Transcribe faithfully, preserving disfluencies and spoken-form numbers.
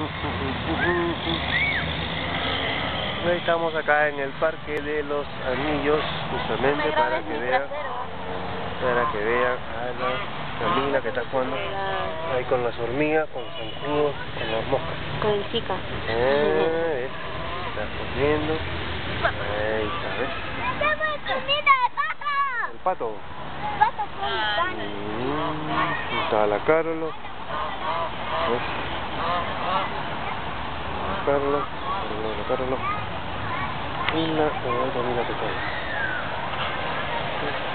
Hoy estamos acá en el Parque de los Anillos, justamente para que vean, para que vean a la Camila que está jugando ahí con las hormigas, con los zancudos, con las moscas. Con el chica. Eh, está comiendo. Ahí está, ¿ves? El pato. Mm, está la Carolo. ¿Ves? La Carolo, Carolo, la Carolo. Y la Camila pequeña.